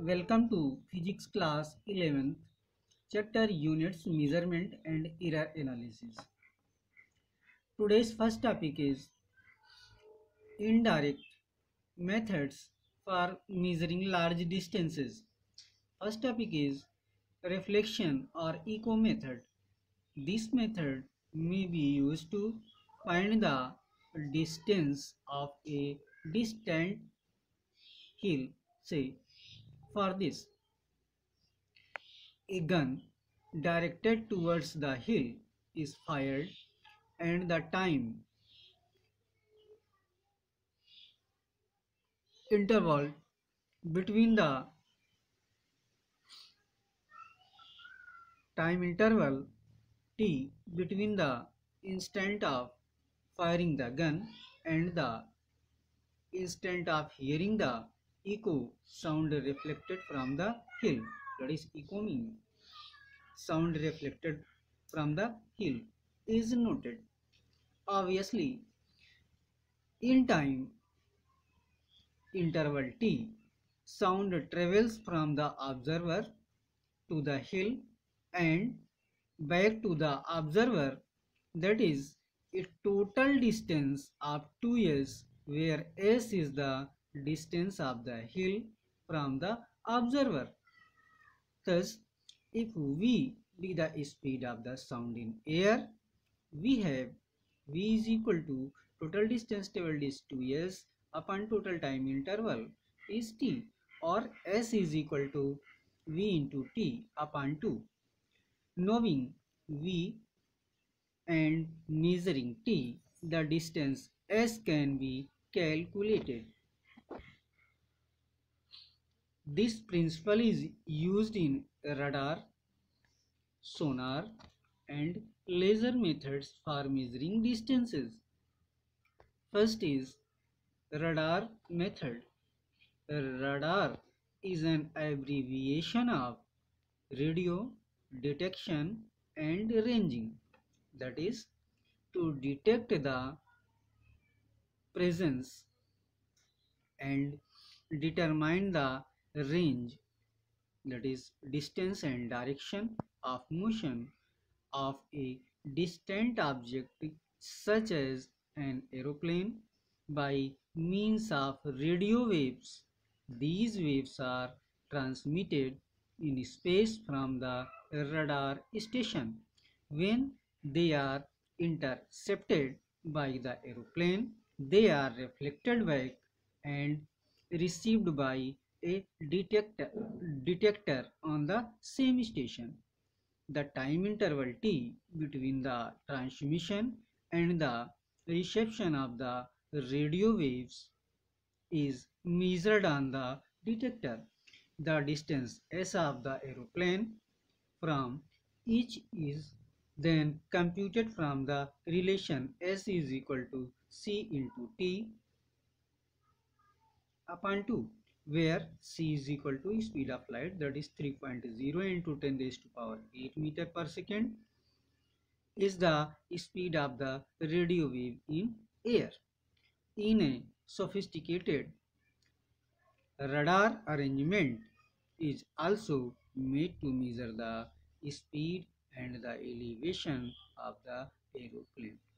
Welcome to Physics Class 11th, Chapter Units Measurement and Error Analysis. Today's first topic is indirect methods for measuring large distances. First topic is reflection or echo method. This method may be used to find the distance of a distant hill. Say, for this, a gun directed towards the hill is fired and the time interval between the time interval t between the instant of firing the gun and the instant of hearing the echo sound reflected from the hill, that is echo means sound reflected from the hill, is noted. Obviously, in time interval t, sound travels from the observer to the hill and back to the observer, that is a total distance of 2s, where s is the distance of the hill from the observer. Thus, if v be the speed of the sound in air, we have v is equal to total distance traveled is 2s upon total time interval is t, or s is equal to v into t upon 2. Knowing v and measuring t, the distance s can be calculated. This principle is used in radar, sonar, and laser methods for measuring distances. First is radar method. Radar is an abbreviation of radio detection and ranging, that is to detect the presence and determine the range, that is distance and direction of motion of a distant object such as an aeroplane by means of radio waves. These waves are transmitted in space from the radar station. When they are intercepted by the aeroplane, they are reflected back and received by a detector on the same station. The time interval t between the transmission and the reception of the radio waves is measured on the detector. The distance s of the aeroplane from each is then computed from the relation s is equal to c into t upon 2, where c is equal to speed of light, that is 3.0 into 10 raised to power 8 meter per second, is the speed of the radio wave in air. In a sophisticated radar arrangement is also made to measure the speed and the elevation of the aeroplane.